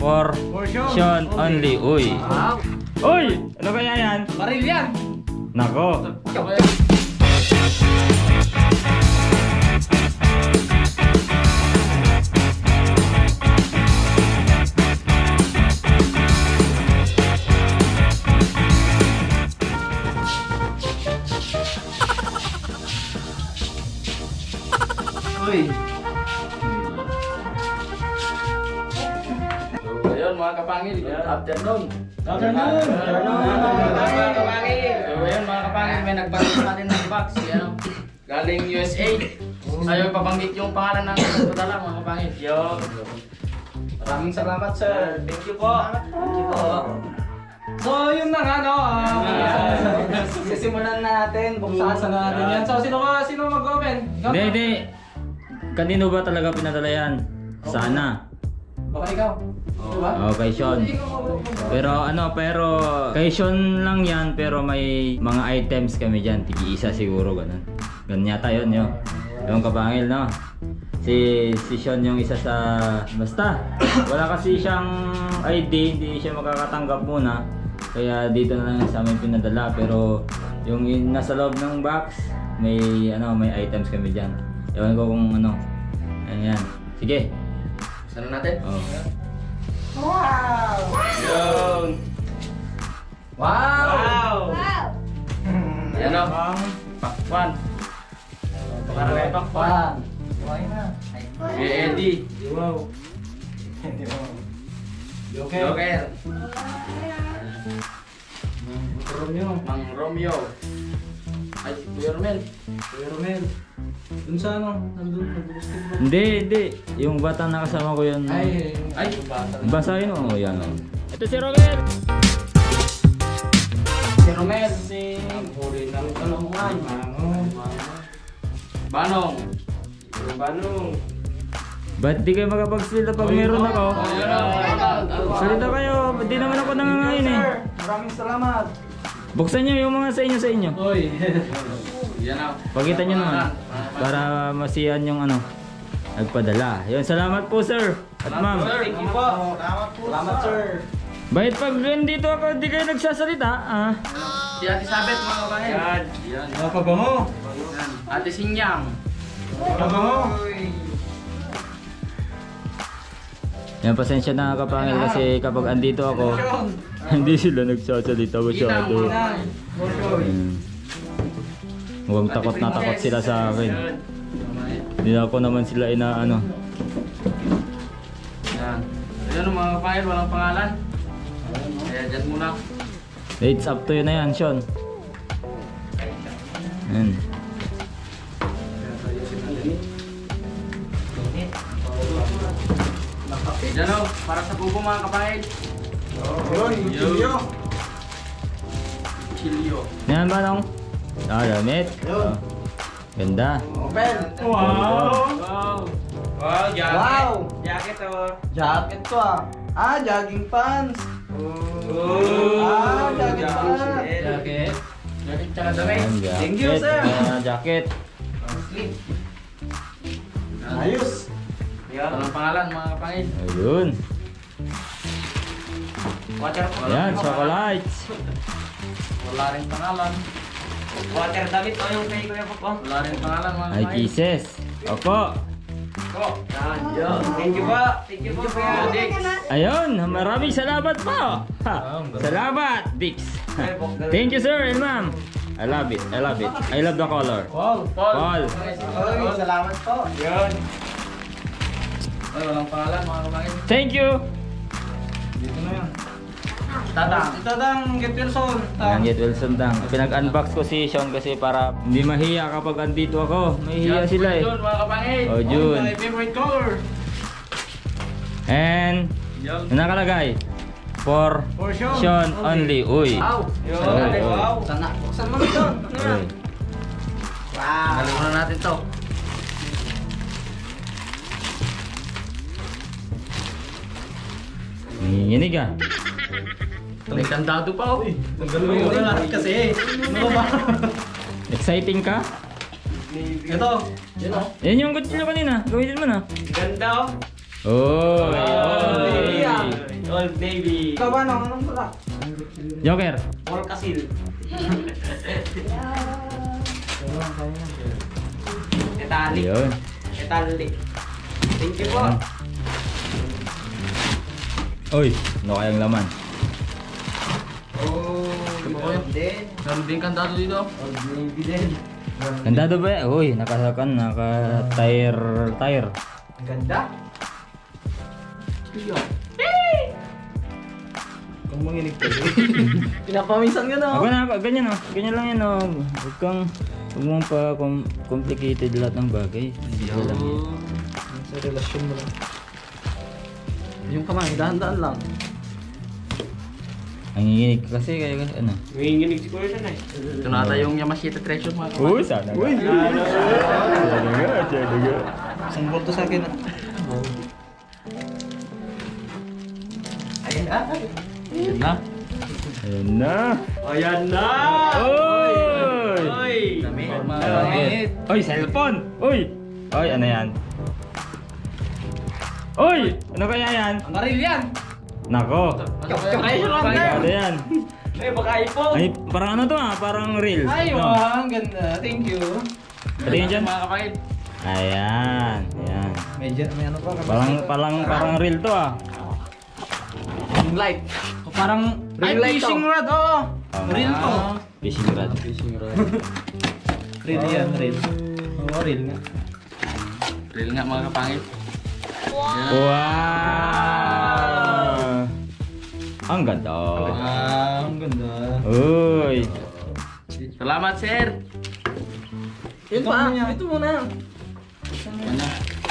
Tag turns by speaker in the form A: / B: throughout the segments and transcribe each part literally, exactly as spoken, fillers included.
A: For Sean only. Uy. Uy! Ano kaya yan?
B: Baril yan!
A: Nako.
B: Uy!
C: So, ayun mga kapangil, good afternoon.
B: Afternoon!
C: Mga kapangil. So, ayun mga kapangil, may nagpalit sa atin ng box. Yan, oh. Galing U S A. Ayaw pabanggit yung pangalan ng nagpadala mga kapangil. Yo.
B: Maraming salamat, sir.
C: Thank you po.
B: Thank you po. So, yun na nga, no? Uh, sisimulan na natin, buksan na natin yan. So, sino ba? Sino mag-open? Ikaw?
A: Hindi, hindi. Kanino ba talaga pinadala yan? Sana.
B: Baka ikaw. Diba?
A: Oh, kay Sean. Pero ano, pero kay Sean lang yan, pero may mga items kami dyan. Tigi-isa siguro, ganun. Ganun yata yun, yun. Yung kapangil, no? Si, si Sean yung isa sa... Basta, wala kasi siyang I D, hindi siya makakatanggap muna. Kaya dito na lang sa amin pinadala. Pero yung nasa loob ng box, may ano, may items kami dyan. Ewan ko kung ano. Ayan. Sige.
C: Sana natin.
A: Oh.
B: Wow!
C: Yun.
B: Wow!
C: Yan o. Pakwan. Para may pakwan.
B: Why na?
C: Kay Eddie.
B: Wow. Joker.
C: Joker.
B: Romeo.
C: Mang Romeo. Ay, si Kuya Romel.
B: Kuya Romel. Dun sa ano? Nandun, nag-basketball.
A: Hindi, hindi. Yung bata na kasama ko yun.
B: Ay,
C: Ay,
A: Basahin mo. Oh, yan. Oh. Ito si Roger.
C: si Romel. Si... Puri ng talungan. Banong. Banong.
A: Ba't di kayo makapagsalita pag meron ako?
C: Ayun o.
A: Salita kayo. Di naman ako nangangain eh.
B: maraming salamat.
A: Buksan nyo yung mga sa inyo sa inyo.
B: Oy.
C: Yan o.
A: Pakita nyo naman. Para masiyan yung ano. Nagpadala. Yun, salamat po sir. At ma'am.
C: Thank you po.
B: Salamat po. Salamat, sir.
A: Bahit pag nandito ako, di kayo nagsasalita. Ah.
C: Si Ate Sabet mga kapangil. Yan. Yan.
B: Napabango.
C: Yan. Ate Sinyang.
B: Napabango.
A: Yan, pasensya na kapangil kasi kapag andito ako, hindi sila nagsasalita masyado. Ayan. Huwag takot na takot sila sa akin. Hindi na ako naman sila inaano.
C: Yan. Ayan o mga kapangil, walang pangalan. Kaya dyan muna.
A: It's up to you na yan, Sean. Ayan.
C: Dyan o, para sa bubo mga kapangil.
B: Yun, Chilio.
C: Chilio.
A: Yan ba nung? Ah, damit.
B: Yun.
A: Oh. Ganda.
B: Open.
C: Wow! Wow! Wow! Jacket!
B: Wow.
C: Jacket o!
B: Jacket to ah. Ah, jogging pants.
C: Oh!
B: Ah, jacket pala.
C: Jacket! Jacket tsaka damit.
A: Ayan, jacket.
B: Thank you, sir.
A: Ayan, jacket.
C: Sleep.
B: Ayos.
C: Yan. Walang pangalan mga kapangil.
A: Ayun.
C: Water.
A: Ayan, chocolates.
C: Wala rin pangalan. Water damit o yung kay Kuya Pop. Wala rin pangalan mga
A: Ay,
C: kapangil.
A: kisses. Opo.
C: Ko. Yan. Thank you po. Thank you po Kuya Dix.
A: Ayun, maraming salamat po. Ha, salamat, Dix. Thank you, sir and ma'am. I love it. I love it. I love the color.
B: Wow.
A: Paul.
B: Oy, salamat po.
C: Yun. Ay, walang pangalan mga kapangil.
A: Thank you.
B: Dito na yan.
C: Tatang.
B: Ito dang Get Wilson.
A: Ayan, Get Wilson dang. Pinag-unbox ko si Sean kasi para hindi mahiya kapag andito ako. Mahihiya sila eh.
C: June mga kapangil.
A: Oh, June.
B: My favorite color.
A: And,
C: Yun.
A: ano nakalagay? For
B: For Sean.
A: Sean only. Uy.
C: Wow. Yun.
A: Oh,
C: Galing.
A: oh.
B: Wow. Sana. Buksan mo na doon. Ano yan?
A: Uy.
B: Wow.
C: Galing muna natin to.
A: Nanginginig ah.
C: May kandado pa oh.
B: Tanggal mo yung lahat kasi. Ano ba?
A: Exciting ka?
B: Ito.
C: Yan oh.
A: Yan yung kutsilyo kanina. Gamitin mo na.
C: Ganda oh.
A: Oh,
B: Oh,
A: ayun.
B: yeah.
C: Gold Navy.
B: Ikaw ba, ano? Anong pala?
A: Joker.
C: Paul Casil. Etali.
A: Ayun.
C: Etali. Thank you po.
A: Uy, ano kayang laman?
C: Oh,
B: Din.
C: meron din kandado dito.
B: Old Navy din.
A: Ganda ba? Uy, nakasakan, naka-tire, tire.
B: Ang ganda. Kung manginig ka Pinapaminsan ka na.
A: Ako na, ganyan oh. Ganyan lang yan oh. Huwag kang, huwag mong pa com complicated lahat ng bagay. Hindi lang yan.
B: Sa relasyon mo lang. Yung kamay, dahan-dahan lang.
A: Ang nginginig ka kasi, kaya ano.
C: Nanginginig si Kuya na eh. Ito na ata yung Yamashita treasure mga kapatid.
A: Uy, sana nga. Sana nga, sana nga.
B: Isang bolto sa akin. Ayun na.
C: Yan na.
A: Ayan na.
C: Ayan na!
A: Uy!
C: Uy! Damit, mga
A: Damit.
C: damit.
A: Uy, cellphone! Uy! Uy, ano yan? Uy! Ano kaya yan?
B: Ang karil yan.
A: Nako!
C: Treasure hunter!
A: Ano yan?
C: Ay, baka iPhone!
A: Ay, parang ano to ah? Parang reel.
B: Ay,
A: No?
B: wow, ang ganda. Thank you.
A: Patingin dyan.
C: Mga kapatid.
A: Ayan. Ayan.
B: Medyo, may ano pa.
A: Parang, parang, parang reel to ah.
B: Ring light. O parang
C: Ay,
B: ring light
C: fishing
B: to.
C: rod! Oo!
A: Tama.
B: Reel to.
A: Fishing rod.
C: Fishing rod.
B: Reel yan, reel. Oo, reel nga.
C: Reel nga mga kapangit. Yan.
A: Wow! Ang ganda.
B: Ah, ang ganda.
A: Uy!
C: Salamat, sir!
B: Yun pa, ito muna.
C: Ano?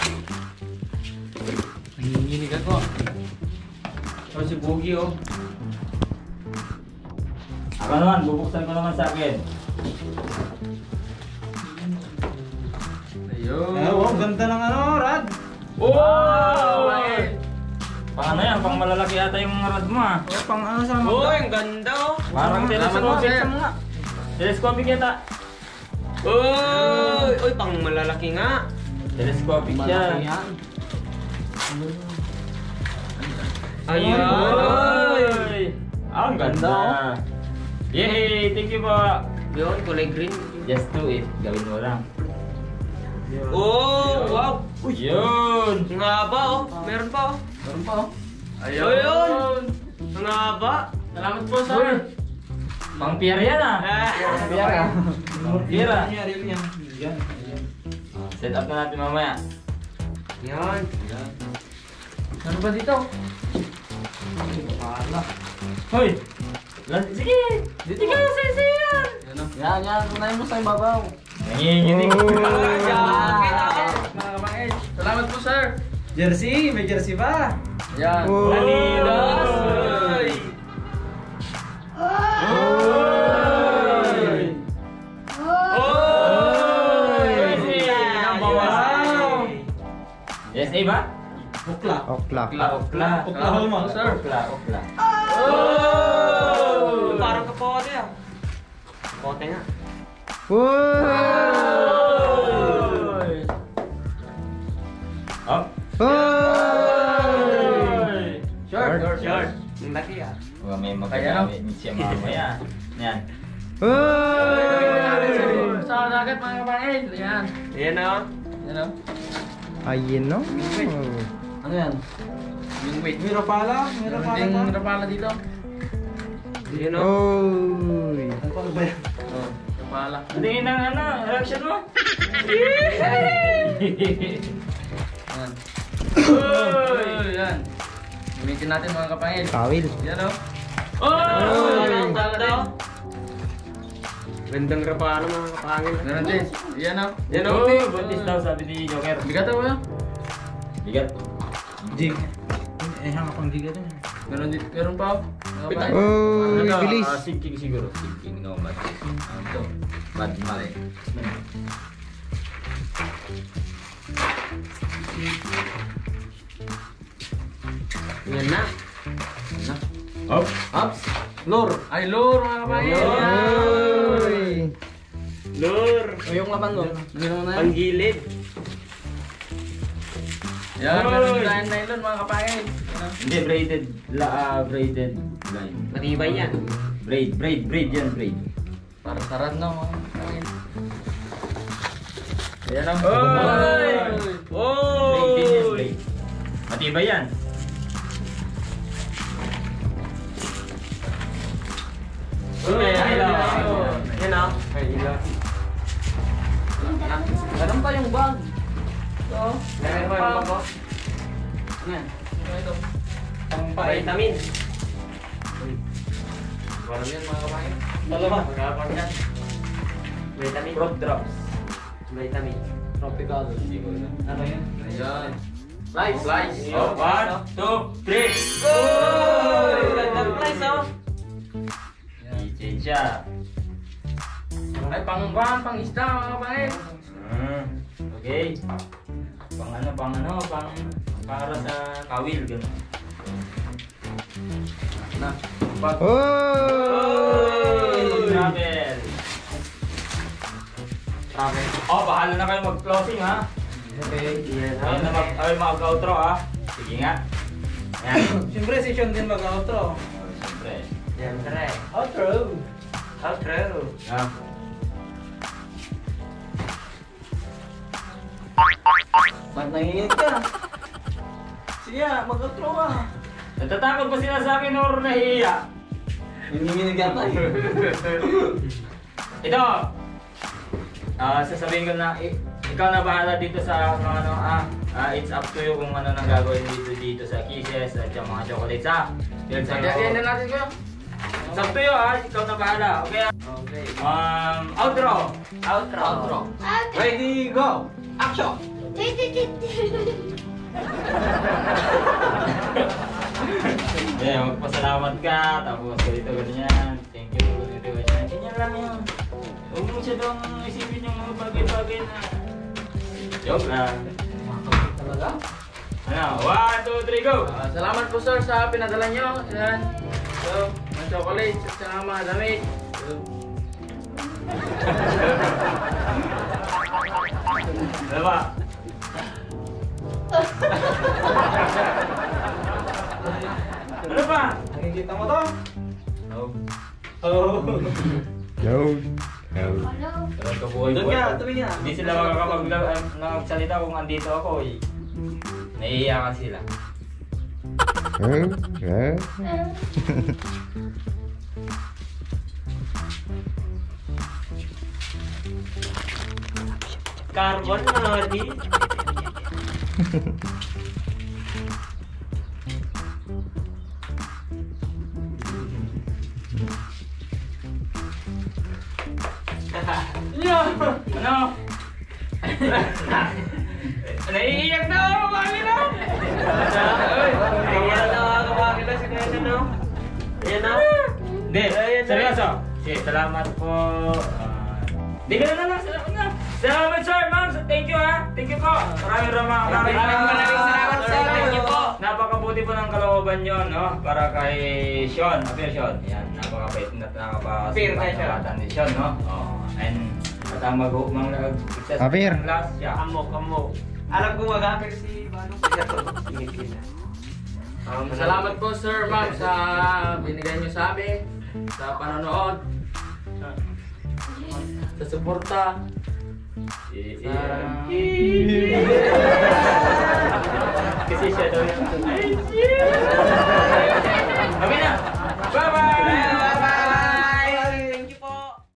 C: Nanginginig ako. Oh, si Boogie oh.
A: Ako naman, bubuksan ko naman sa akin.
C: Ayun.
B: Ah, wow, ganda ng ano, Rad.
C: Wow!
A: Pang ano yan? Pang malalaki ata yung rod mo ah.
B: O, pang ano sa mga.
C: Uy, ang ganda oh!
A: Parang
C: Salamat po,
A: telescopic
C: sir.
A: sa mga. Telescopic yata.
C: Uy! Uy, pang malalaki nga!
A: Telescopic siya.
C: Ayun!
A: Uy! Ang ganda. Yay! Thank you po.
C: Yun, kulay green.
A: Just do it. Gawin mo lang.
C: Oh! Wow!
A: Yun!
C: Ang haba oh! Meron pa oh!
B: Meron pa, oh.
C: Ayun! Ang haba! Salamat po, sir!
A: Pang pier yan ah.
B: Piyara.
A: Pang pier ah.
B: Yan, reel yan. Yan. yan.
A: Set up na natin mamaya.
C: Yan! Ano ba dito?
B: Pala.
A: Hoy! Lan- Sige! Dito ka sa isa yan!
C: Yan oh!
B: Yan, yan. Unahin mo sa ibabaw.
A: Nanginginig.
C: Mga kapangit! Salamat po, sir!
B: Jersey, may jersey ba?
C: Yan!
B: Oh.
C: Adidas!
A: Uy!
B: Oy!
C: Oy!
A: Number one. Yes, A ba?
B: Bukla.
D: Okla.
A: Okla, okla.
B: Oklahoma.
C: Sir!
A: Okla, okla.
C: Oh! Parang kapote ah! Kapote nga!
D: Uy!
A: Up.
D: Uy!
C: Short! Short! Short! Ang laki ah!
A: Huwag may
C: Kaya, no?
A: magagamit siya mamaya. Yan.
D: Uy!
C: Sa dagat mga kapangit! Yan! Yan oh! Yan oh!
D: Ayun no?
B: Ano yan?
C: Yung weight!
B: Mira pala? Mira pala
C: Yung
B: pa?
C: rapala dito! Yan oh!
D: Uy!
B: Ano pa ba yan?
C: Oh, rapala!
A: Tingin ng ano, reaction mo.
C: Yan! Uy! Yan! Gamitin natin mga kapangit!
D: Kawil.
C: Yan oh!
A: Oh!
C: Ang ganda oh! Gandang rapala mga kapangit! Meron din! Yan oh! Yan oh!
A: Oh, buntis daw sabi ni Joker.
C: Bigat oh! Yan!
A: Bigat.
B: Jig. Eh, hanga pang jig ito.
C: Meron din! Meron pa oh! Mga kapangit!
D: Uy!
A: Ano,
D: Bilis.
A: ah, sinking siguro. Sinking, no, mad. Ano to? Mad, mad.
C: Yan na!
A: Up.
C: Ups! Lure! Ay, lure mga kapangit!
D: Uy!
C: Lure!
B: O yung laban mo. Ano mo na yan?
C: Panggilid! Yan, meron din tayong nylon mga kapangit! Yan
A: Hindi, braided. La, ah, braided line.
C: Matibay yan.
A: Braid, braid, braid yan, braid.
C: Para sarad na mga kapangil.
A: Ayan ang...
C: Oy!
A: Braid din yan, braid. Matibay yan.
C: Uy, hello. Yan o. Ganun pa yung bag. Ito. Meron pa yung bag ko. Ano yan? Ano ito? Vitamin. Walang yan mga kapangil.
B: Dalawa.
C: Mga kapangil. Vitamin.
A: Fruit drops.
C: Vitamin.
B: Tropical. Ano yun?
C: Ayan. Slice, slice.
A: Oh, one, two, three.
C: Uy! Gandang slice oh.
A: Change siya.
C: Ay, pang pang pang isda mga kapangil.
A: Hmm. Okay. Pang ano, pang ano, pang para sa kawil, gano'n.
C: Na. Bag.
D: Oy!
A: Travel.
C: Travel.
A: Oh, bahala na kayo mag-closing ha.
C: Okay. Yan.
A: Ayun na mag, ay, mag-outro ha. Sige nga. Yan.
B: Siyempre si Sean din mag-outro.
A: Oh, siyempre.
C: Yan, tara.
B: Outro.
C: Outro.
A: Ah.
B: Ba't nanginginig ka? Sige, mag-outro ka.
A: Natatakot pa sila sa akin or nahihiya?
B: Nanginginig ka tayo.
A: Ito. Ah, sasabihin ko na, i- ikaw na bahala dito sa mga ano, ah, ah, it's up to you kung ano nang gagawin dito dito sa kisses at yung mga chocolates ha. Dahil sa
C: Yan na natin ko.
A: It's up to you ha, ikaw na bahala. Okay?
C: Okay.
A: Um, outro.
C: Outro. Outro.
B: Ready, go! Action!
A: Yeah, magpasalamat ka, tapos ganito ganyan. Thank you, ganito ganyan. Ganyan lang yun. Huwag mo siya doon isipin yung mga bagay-bagay na... Joke lang.
B: Talaga?
A: Ano? One, two, three, go!
C: Ah, salamat po sir sa pinadala nyo. Yan. So, mga chocolates at saka mga damit. So,
A: Ano ba? Ano ba?
B: Nakikita mo to?
A: Oh.
B: Oh.
D: Yo. Yo.
A: Talagang kabuhay
B: Doon
A: buhay.
B: ka, tuloy nga.
A: Hindi sila makakapagsalita kung andito ako eh. Naiiyakan sila.
D: Eh? Eh?
A: Carbon na di. Ano? Naiiyak na ako, mami na!
C: naiiyak na ako makakila si Kuya no? Ayan na.
A: Hindi, seryoso. Sige, salamat po. Ah, Di ka na lang, salamat na. Salamat sir, ma'am. Thank you ha. Thank you po. Maraming maraming maraming
C: Maraming maraming salamat sir. Thank you po.
A: Napakabuti po ng kalooban nyo, no? Para kay Sean. Apir Sean. Yan, napakabait na
C: Apir kay Sean.
A: nakapasipatan ni Sean, no? Oh, and at ang mag-uumang nag-success
D: Apir.
A: ng last siya.
C: Kamo, kamo. Alam ko mag-apir si Manong. Um, salamat po sir, ma'am, sa binigay niyo sa amin, sa panonood, sa suporta.
A: Eh,
C: Sa...
A: Kasi siya daw yung... Ay, shit!